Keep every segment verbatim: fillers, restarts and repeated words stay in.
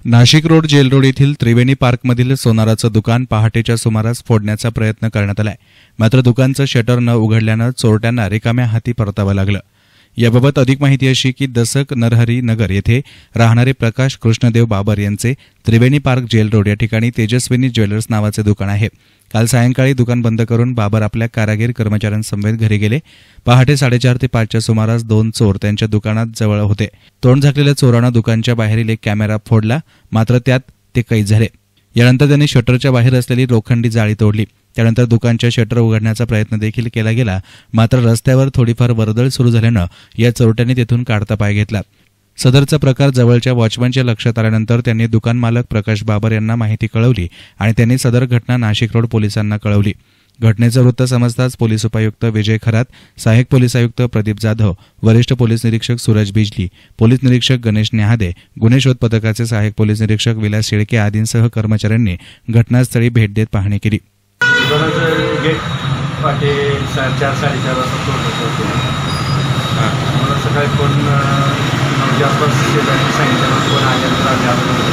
Nashik road gel road येथील त्रिवेणी पार्कमधील सोनाराचं दुकान पहाटेच्या सुमारास फोडण्याचा प्रयत्न करण्यात आलाय. मात्र दुकानचं शटर न उघडल्यानं चोरट्यांना रिकाम्या हाती परतावं लागलं. याबाबत अधिक माहिती अशी की दसक नरहरी नगर येथे राहणारे प्रकाश कृष्णदेव बाबर यांचे त्रिवेणी पार्क जेल रोड या ठिकाणी तेजस्विनी ज्वेलर्स नावाचे दुकान आहे. काल सायंकाळी दुकान बंद करून बाबर आपल्या कारागीर कर्मचाऱ्यांसमवेत घरी गेले. पहाटे साडेचार ते पाचच्या सुमारास दोन चोर त्यांच्या दुकानात जवळ होते. तोंड झाकलेल्या चोरांना दुकानच्या बाहेरील एक कॅमेरा फोडला, मात्र त्यात ते कैद झाले. यानंतर त्यांनी शटरच्या बाहेर असलेली लोखंडी जाळी तोडली. त्यानंतर दुकानच्या शटर उघडण्याचा प्रयत्न देखील केला गेला, मात्र रस्त्यावर थोडीफार वर्दळ सुरू झाल्यानं या चोरट्यांनी तेथून काढता पाय घेतला. सदरचा प्रकार जवळच्या वॉचमनच्या लक्षात आल्यानंतर त्यांनी दुकान मालक प्रकाश बाबर यांना माहिती कळवली आणि त्यांनी सदर घटना नाशिक रोड पोलिसांना कळवली. घटनेचं वृत्त समजताच पोलीस उपायुक्त विजय खरात, सहाय्यक पोलीस आयुक्त प्रदीप जाधव, वरिष्ठ पोलीस निरीक्षक सूरज बिजली, पोलीस निरीक्षक गणेश न्याहादे, गुन्हे शोध पथकाचे सहाय्यक पोलीस निरीक्षक विलास शेळके आदींसह कर्मचाऱ्यांनी घटनास्थळी भेट देत पाहणी केली. गेट पहाटे चार साडेचार वाजता तोडलं होतं. मला सकाळी फोन नऊच्या आसपास शेजारी सांगितलं फोन आल्यानंतर आम्ही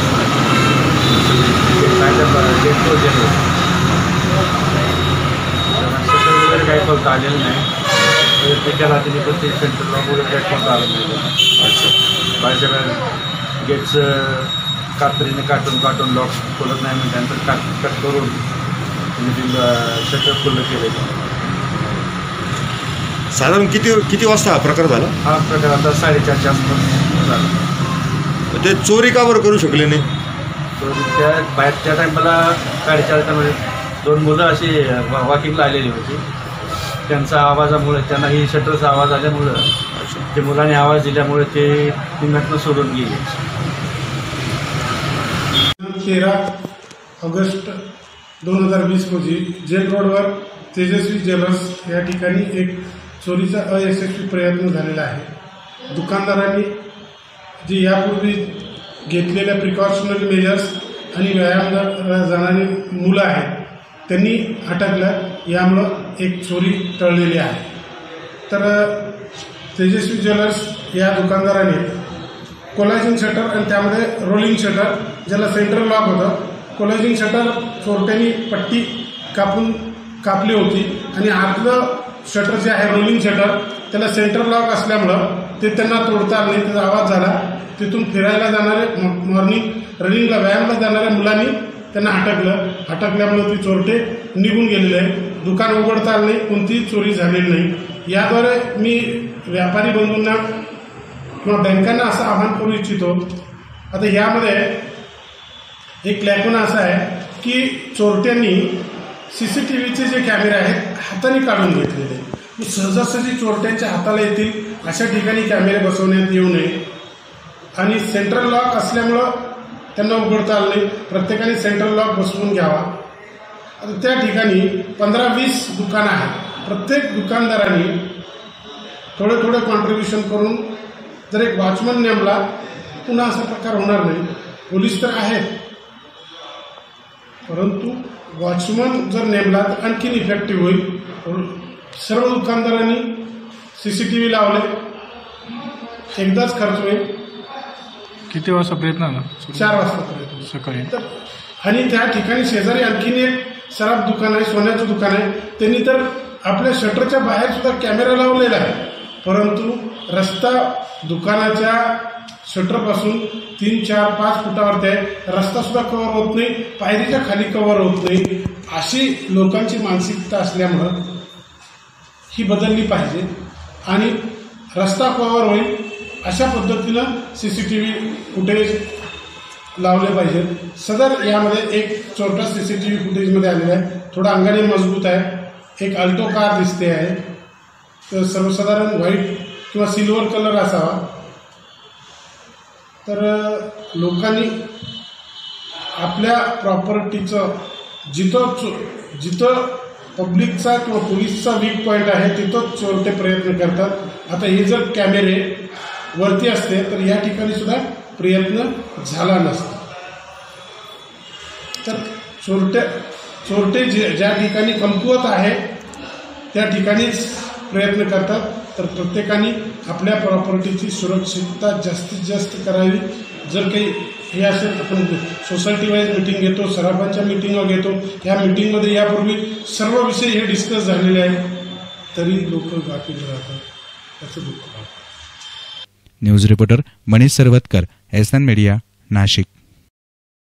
आलो गेट तोडलेलं शटर वगैरे काही फक्त आलेलं नाही. ते केला तिने पण ते सेंटर लॉक वगैरे काही फक्त आलं नाही. अच्छा बाहेरच्या गेटचं कात्रीने काटून काटून लॉक खोलत नाही म्हणजे त्यानंतर काट कट करून शटर खुल्लं केलं. साधारण किती किती वाजता हा प्रकार झाला? हा प्रकार आता साडेचारच्या आसपास झाला. ते चोरी का बरं करू शकले नाही? चोरी त्या बाहेर त्या टायमाला साडेचारच्यामध्ये दोन मुलं अशी वॉकिंगला आलेली होती. त्यांचा आवाजामुळे त्यांना ही शटरचा आवाज आल्यामुळं ते मुलांनी आवाज दिल्यामुळे ते घटना सोडून गेले. तेरा ऑगस्ट दोन हजार वीस रोजी जेल रोडवर तेजस्वी ज्वेलर्स या ठिकाणी एक चोरीचा अयशस्वी प्रयत्न झालेला आहे. दुकानदारांनी जी यापूर्वी घेतलेल्या प्रिकॉशनरी मेजर्स आणि व्यायाम जाणारी मुलं आहेत त्यांनी अटकलं. यामुळं एक चोरी टळलेली आहे. तर तेजस्वी ज्वेलर्स या दुकानदाराने कोलाजिन शटर आणि त्यामध्ये रोलिंग शटर ज्याला सेंट्रल लॉक होतं, कोलाजिन शटर चोरट्यांनी पट्टी कापून कापली होती आणि आतलं शटर जे आहे रोलिंग शटर त्याला सेंटर लॉक असल्यामुळं ते त्यांना तोडता आलं नाही. त्याचा आवाज झाला. तिथून फिरायला जाणारे मॉर्निंग रनिंगला व्यायामला जाणाऱ्या मुलांनी त्यांना अटकलं. अटकल्यामुळे ती चोरटे निघून गेलेले आहे. दुकान उघडता आलं नाही, कोणतीही चोरी झालेली नाही. याद्वारे मी व्यापारी बंधूंना किंवा बँकांना असं आवाहन करू इच्छितो. आता यामध्ये एक लॅकुना असा आहे की चोरट्यांनी सीसीटीव्हीचे जे कॅमेरे आहेत हाताने काढून घेतलेले. सहजासहजी चोरट्यांच्या हाताला येतील अशा ठिकाणी कॅमेरे बसवण्यात येऊ नये आणि सेंट्रल लॉक असल्यामुळं त्यांना उघडता आलं नाही. प्रत्येकाने सेंट्रल लॉक बसवून घ्यावा. आता त्या ठिकाणी पंधरा वीस दुकानं आहेत. प्रत्येक दुकानदारांनी थोडे थोडे कॉन्ट्रीब्युशन करून जर एक वॉचमन नेमला पुन्हा असा प्रकार होणार नाही. पोलीस तर आहेत, परंतु वॉचमन जर नेमला तर आणखीन इफेक्टिव्ह होईल. सर्व दुकानदारांनी सीसीटीव्ही लावले. एकदाच खर्च होईल. किती वाजता प्रयत्न झाला? चार वाजता प्रयत्न सकाळी. आणि त्या ठिकाणी शेजारी आणखीन एक सराफ दुकान आहे, सोन्याचं दुकान आहे. त्यांनी तर आपल्या शटरच्या बाहेर सुद्धा कॅमेरा लावलेला आहे, परंतु रस्ता दुकानाच्या शटरपासून तीन चार पाच फुटावरती आहे. रस्ता सुद्धा कव्हर होत नाही, पायरीच्या खाली कव्हर होत नाही. अशी लोकांची मानसिकता असल्यामुळं ही बदलली पाहिजे आणि रस्ता कव्हर होईल अशा पद्धतीनं सीसीटीव्ही फुटेज लावले पाहिजे. सदर यामध्ये एक छोटा सीसीटीव्ही फुटेजमध्ये आलेला आहे. थोडा अंगाने मजबूत आहे. एक अल्टो कार दिसते आहे. तर सर्वसाधारण व्हाईट किंवा सिल्वर कलर असावा. तर लोकांनी आपल्या प्रॉपर्टीचं जिथं जिथं पब्लिकचा किंवा पोलीसचा वीक पॉईंट आहे तिथं चोरटे प्रयत्न करतात. आता हे जर कॅमेरे वरती असते तर या ठिकाणी सुद्धा प्रयत्न झाला नसता. तर चोरटे चोरटे जे ज्या ठिकाणी कमकुवत आहे त्या ठिकाणीच प्रयत्न करतात. तर प्रत्येकाने आपल्या प्रॉपर्टीची सुरक्षितता जास्तीत जास्त करावी जर काही हे असेल, आपण सोसायटी वाईज मिटिंग घेतो, सराफांच्या मिटिंग घेतो, या मिटिंगमध्ये यापूर्वी सर्व विषय हे डिस्कस झालेले आहेत, तरी लोक गाफील राहतात, त्याचं दुःख. News reporter Manish Sarvatkar, S N media, Nashik.